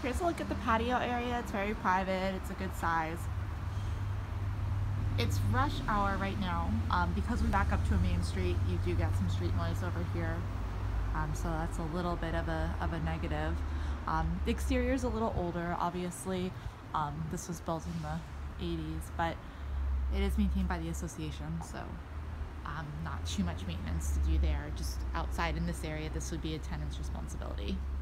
Here's a look at the patio area. It's very private. It's a good size. It's rush hour right now. Because we back up to a main street, you do get some street noise over here. So that's a little bit of a negative. The exterior is a little older, obviously. This was built in the 80s, but it is maintained by the association, so not too much maintenance to do there. Just outside in this area, this would be a tenant's responsibility.